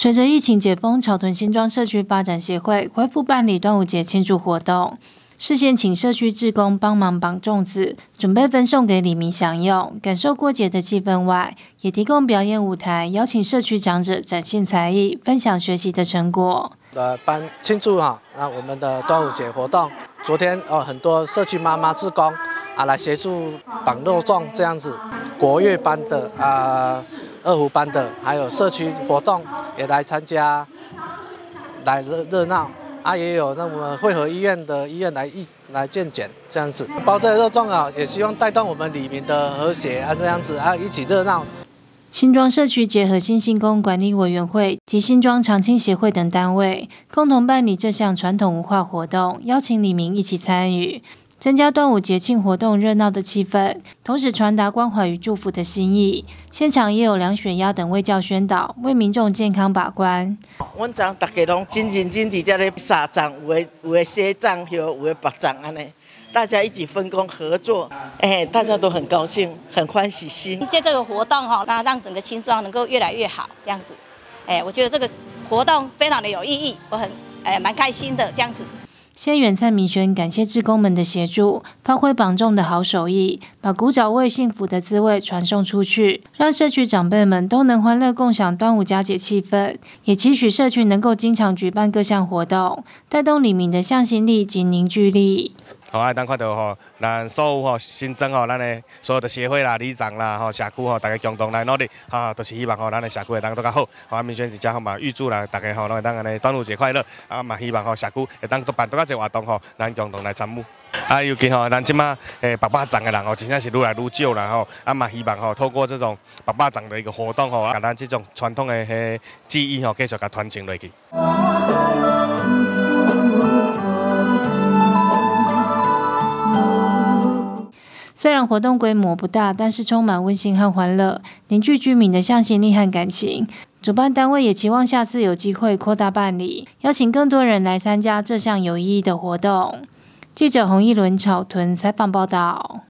随着疫情解封，草屯新庄社区发展协会恢复办理端午节庆祝活动。事先请社区志工帮忙绑粽子，准备分送给里民享用，感受过节的气氛外，也提供表演舞台，邀请社区长者展现才艺，分享学习的成果。 庆祝我们的端午节活动。昨天很多社区妈妈志工来协助绑肉粽这样子，国乐班的二胡班的，还有社区活动也来参加，来热闹。也有那我们汇合医院的医院来健检这样子，包这肉粽也希望带动我们里民的和谐这样子一起热闹。 新庄社区结合新兴宫管理委员会及新庄长青协会等单位，共同办理这项传统文化活动，邀请里民一起参与，增加端午节庆活动热闹的气氛，同时传达关怀与祝福的心意。现场也有量血压等卫教宣导，为民众健康把关。 阮昨大家拢真认真伫遮咧撒粽，有的洗粽有的拔粽安尼，大家一起分工合作，大家都很高兴，很欢喜心。 借这个活动让整个新庄能够越来越好，这样子，我觉得这个活动非常的有意义，我很蛮开心的这样子。 县远蔡明轩感谢志工们的协助，发挥绑粽的好手艺，把古早味幸福的滋味传送出去，让社区长辈们都能欢乐共享端午佳节气氛，也期许社区能够经常举办各项活动，带动里民的向心力及凝聚力。 当看到咱所有新增咱的所有的协会啦、里长啦、社区大家共同来努力，都是希望咱的社区会当更加好。明轩伫遮嘛预祝啦大家拢会当安尼端午节快乐，嘛希望社区会当办多较侪活动咱共同来参与。尤其咱即马拔粽的人真正是愈来愈少啦嘛希望透过这种拔粽的一个活动把咱这种传统的技艺继续甲传承落去。 虽然活动规模不大，但是充满温馨和欢乐，凝聚居民的向心力和感情。主办单位也期望下次有机会扩大办理，邀请更多人来参加这项有意义的活动。记者洪一伦草屯采访报道。